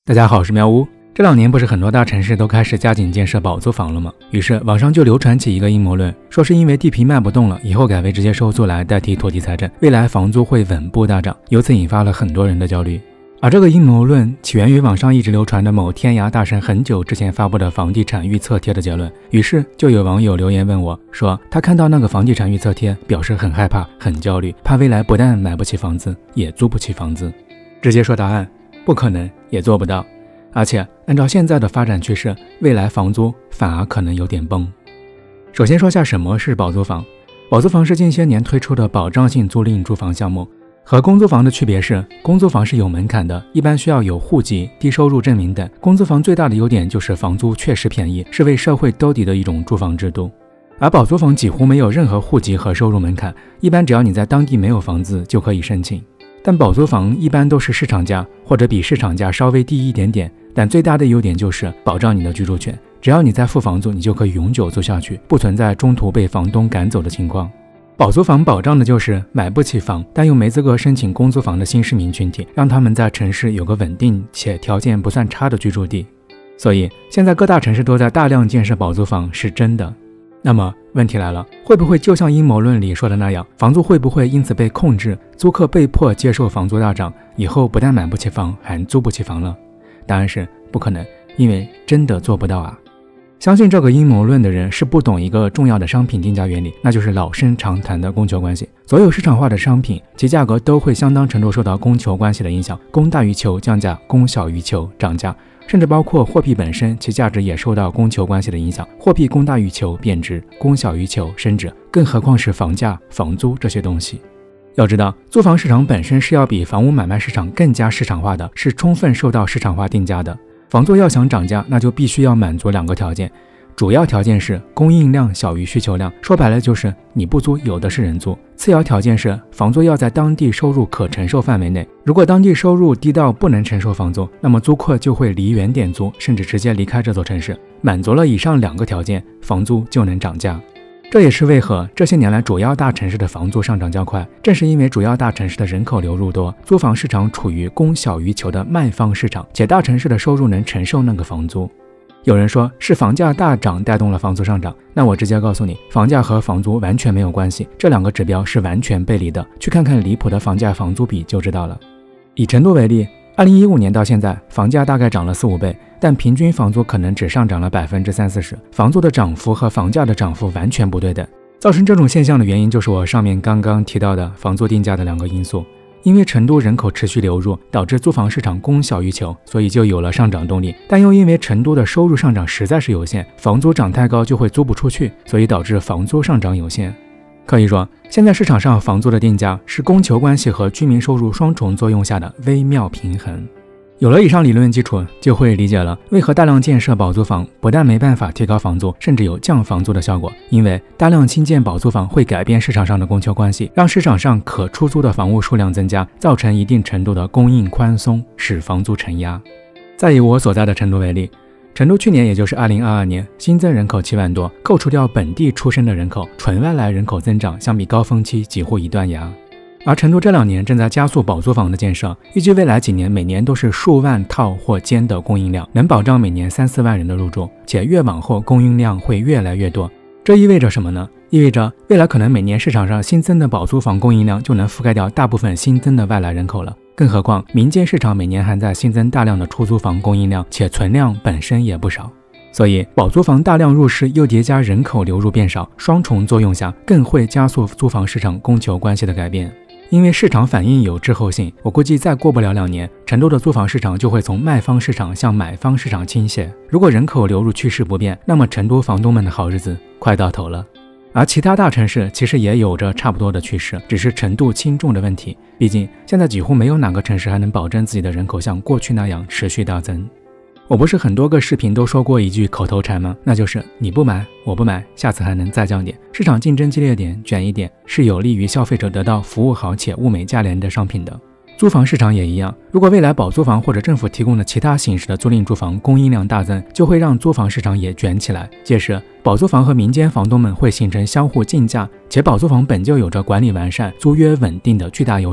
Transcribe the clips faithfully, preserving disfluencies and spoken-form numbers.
大家好，我是喵屋。这两年不是很多大城市都开始加紧建设保租房了吗？于是网上就流传起一个阴谋论，说是因为地皮卖不动了，以后改为直接收租来代替土地财政，未来房租会稳步大涨，由此引发了很多人的焦虑。而这个阴谋论起源于网上一直流传的某天涯大神很久之前发布的房地产预测贴的结论。于是就有网友留言问我，说他看到那个房地产预测贴，表示很害怕很焦虑，怕未来不但买不起房子，也租不起房子。直接说答案，不可能，也做不到。而且按照现在的发展趋势，未来房租反而可能有点崩。首先说下什么是保租房。保租房是近些年推出的保障性租赁住房项目，和公租房的区别是，公租房是有门槛的，一般需要有户籍、低收入证明等。公租房最大的优点就是房租确实便宜，是为社会兜底的一种住房制度。而保租房几乎没有任何户籍和收入门槛，一般只要你在当地没有房子就可以申请。但保租房一般都是市场价，或者比市场价稍微低一点点，但最大的优点就是保障你的居住权，只要你在付房租，你就可以永久租下去，不存在中途被房东赶走的情况。保租房保障的就是买不起房但又没资格申请公租房的新市民群体，让他们在城市有个稳定且条件不算差的居住地。所以现在各大城市都在大量建设保租房是真的。那么问题来了，会不会就像阴谋论里说的那样，房租会不会因此被控制，租客被迫接受房租大涨，以后不但买不起房还租不起房了？答案是不可能，因为真的做不到啊。相信这个阴谋论的人是不懂一个重要的商品定价原理，那就是老生常谈的供求关系。所有市场化的商品其价格都会相当程度受到供求关系的影响，供大于求降价，供小于求涨价，甚至包括货币本身，其价值也受到供求关系的影响，货币供大于求贬值，供小于求升值，更何况是房价、房租这些东西。要知道，租房市场本身是要比房屋买卖市场更加市场化的，是充分受到市场化定价的。房租要想涨价，那就必须要满足两个条件，主要条件是供应量小于需求量，说白了就是你不租，有的是人租。次要条件是房租要在当地收入可承受范围内，如果当地收入低到不能承受房租，那么租客就会离远点租，甚至直接离开这座城市。满足了以上两个条件，房租就能涨价。这也是为何这些年来主要大城市的房租上涨较快，正是因为主要大城市的人口流入多，租房市场处于供小于求的卖方市场，且大城市的收入能承受那个房租。有人说是房价大涨带动了房租上涨，那我直接告诉你，房价和房租完全没有关系，这两个指标是完全背离的，去看看离谱的房价房租比就知道了。以成都为例，二零一五年到现在，房价大概涨了四五倍，但平均房租可能只上涨了百分之三四十，房租的涨幅和房价的涨幅完全不对等。造成这种现象的原因就是我上面刚刚提到的房租定价的两个因素。因为成都人口持续流入，导致租房市场供小于求，所以就有了上涨动力。但又因为成都的收入上涨实在是有限，房租涨太高就会租不出去，所以导致房租上涨有限。可以说，现在市场上房租的定价是供求关系和居民收入双重作用下的微妙平衡。有了以上理论基础，就会理解了为何大量建设保租房不但没办法提高房租，甚至有降房租的效果。因为大量新建保租房会改变市场上的供求关系，让市场上可出租的房屋数量增加，造成一定程度的供应宽松，使房租承压。再以我所在的成都为例，成都去年也就是二零二二年新增人口七万多，扣除掉本地出生的人口，纯外来人口增长相比高峰期几乎一断崖。而成都这两年正在加速保租房的建设，预计未来几年每年都是数万套或间的供应量，能保障每年三四万人的入住，且越往后供应量会越来越多。这意味着什么呢？意味着未来可能每年市场上新增的保租房供应量就能覆盖掉大部分新增的外来人口了。更何况民间市场每年还在新增大量的出租房供应量，且存量本身也不少。所以保租房大量入市又叠加人口流入变少，双重作用下更会加速租房市场供求关系的改变。因为市场反应有滞后性，我估计再过不了两年，成都的租房市场就会从卖方市场向买方市场倾斜。如果人口流入趋势不变，那么成都房东们的好日子快到头了。而其他大城市其实也有着差不多的趋势，只是程度轻重的问题。毕竟现在几乎没有哪个城市还能保证自己的人口像过去那样持续大增。我不是很多个视频都说过一句口头禅吗？那就是你不买我不买，下次还能再降点。市场竞争激烈点，卷一点，是有利于消费者得到服务好且物美价廉的商品的。租房市场也一样，如果未来保租房或者政府提供的其他形式的租赁住房供应量大增，就会让租房市场也卷起来。届时保租房和民间房东们会形成相互竞价，且保租房本就有着管理完善、租约稳定的巨大优势。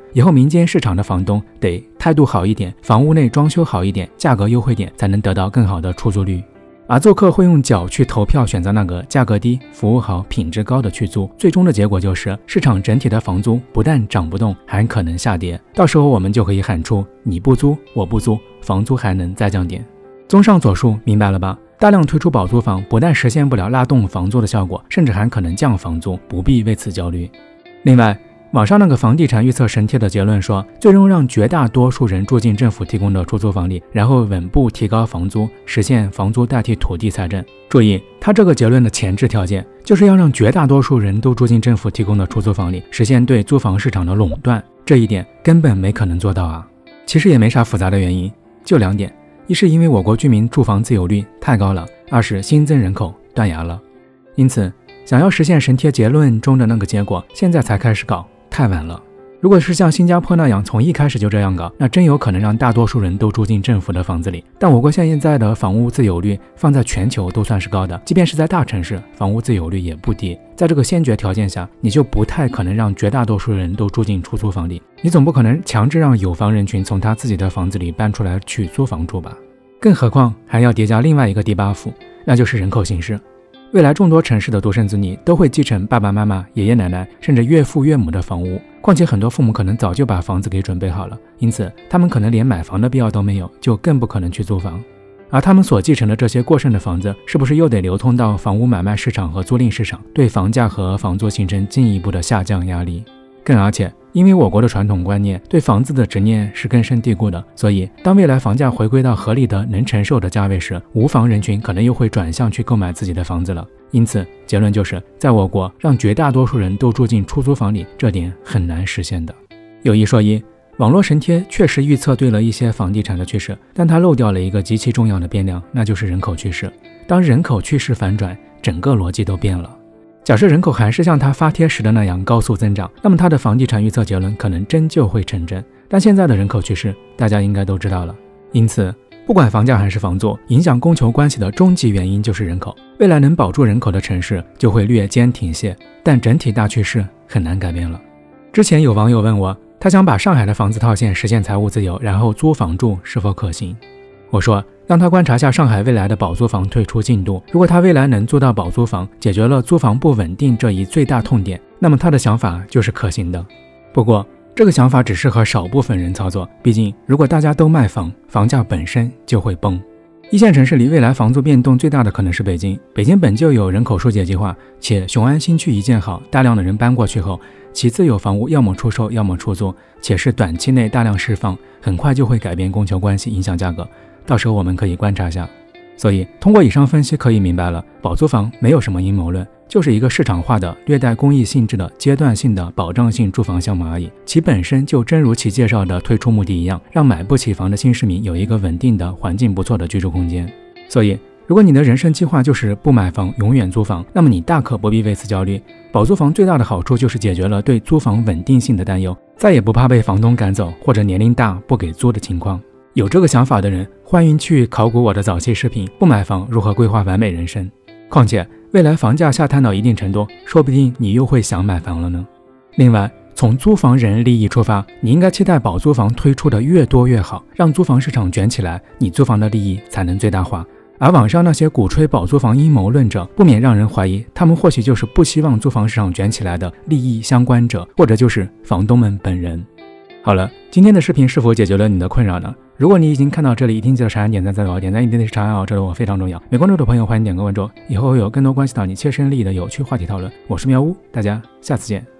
以后民间市场的房东得态度好一点，房屋内装修好一点，价格优惠点，才能得到更好的出租率。而做客会用脚去投票，选择那个价格低、服务好、品质高的去租，最终的结果就是市场整体的房租不但涨不动，还可能下跌。到时候我们就可以喊出你不租我不租，房租还能再降点。综上所述，明白了吧？大量推出保租房不但实现不了拉动房租的效果，甚至还可能降房租，不必为此焦虑。另外，网上那个房地产预测神贴的结论说，最终让绝大多数人住进政府提供的出租房里，然后稳步提高房租，实现房租代替土地财政。注意，他这个结论的前置条件就是要让绝大多数人都住进政府提供的出租房里，实现对租房市场的垄断，这一点根本没可能做到啊。其实也没啥复杂的原因，就两点：一是因为我国居民住房自有率太高了，二是新增人口断崖了。因此，想要实现神贴结论中的那个结果，现在才开始搞，太晚了。如果是像新加坡那样从一开始就这样搞，那真有可能让大多数人都住进政府的房子里。但我国现在的房屋自有率放在全球都算是高的，即便是在大城市，房屋自有率也不低。在这个先决条件下，你就不太可能让绝大多数人都住进出租房里。你总不可能强制让有房人群从他自己的房子里搬出来去租房住吧？更何况还要叠加另外一个低 buff， 那就是人口形势。未来众多城市的独生子女都会继承爸爸妈妈、爷爷奶奶甚至岳父岳母的房屋，况且很多父母可能早就把房子给准备好了，因此他们可能连买房的必要都没有，就更不可能去租房。而他们所继承的这些过剩的房子，是不是又得流通到房屋买卖市场和租赁市场，对房价和房租形成进一步的下降压力？更而且，因为我国的传统观念对房子的执念是根深蒂固的，所以当未来房价回归到合理的能承受的价位时，无房人群可能又会转向去购买自己的房子了。因此结论就是，在我国让绝大多数人都住进出租房里，这点很难实现的。有一说一，网络神贴确实预测对了一些房地产的趋势，但它漏掉了一个极其重要的变量，那就是人口趋势。当人口趋势反转，整个逻辑都变了。假设人口还是像他发帖时的那样高速增长，那么他的房地产预测结论可能真就会成真。但现在的人口趋势大家应该都知道了，因此不管房价还是房租，影响供求关系的终极原因就是人口。未来能保住人口的城市就会略兼挺卸，但整体大趋势很难改变了。之前有网友问我，他想把上海的房子套现实现财务自由，然后租房住是否可行？我说让他观察下上海未来的保租房退出进度，如果他未来能租到保租房，解决了租房不稳定这一最大痛点，那么他的想法就是可行的。不过这个想法只适合少部分人操作，毕竟如果大家都卖房，房价本身就会崩。一线城市里未来房租变动最大的可能是北京，北京本就有人口疏解计划，且雄安新区一建好，大量的人搬过去后，其自有房屋要么出售要么出租，且是短期内大量释放，很快就会改变供求关系，影响价格。到时候我们可以观察一下。所以通过以上分析可以明白了，保租房没有什么阴谋论，就是一个市场化的略带公益性质的阶段性的保障性住房项目而已，其本身就真如其介绍的推出目的一样，让买不起房的新市民有一个稳定的环境不错的居住空间。所以如果你的人生计划就是不买房永远租房，那么你大可不必为此焦虑。保租房最大的好处就是解决了对租房稳定性的担忧，再也不怕被房东赶走或者年龄大不给租的情况。有这个想法的人，欢迎去考古我的早期视频，不买房如何规划完美人生。况且未来房价下探到一定程度，说不定你又会想买房了呢。另外，从租房人利益出发，你应该期待保租房推出的越多越好，让租房市场卷起来，你租房的利益才能最大化。而网上那些鼓吹保租房阴谋论者，不免让人怀疑，他们或许就是不希望租房市场卷起来的利益相关者，或者就是房东们本人。好了，今天的视频是否解决了你的困扰呢？如果你已经看到这里，一定记得长按点赞再走，点赞一定的是长按哦，这对我非常重要。没关注的朋友欢迎点个关注，以后会有更多关系到你切身利益的有趣话题讨论。我是喵屋，大家下次见。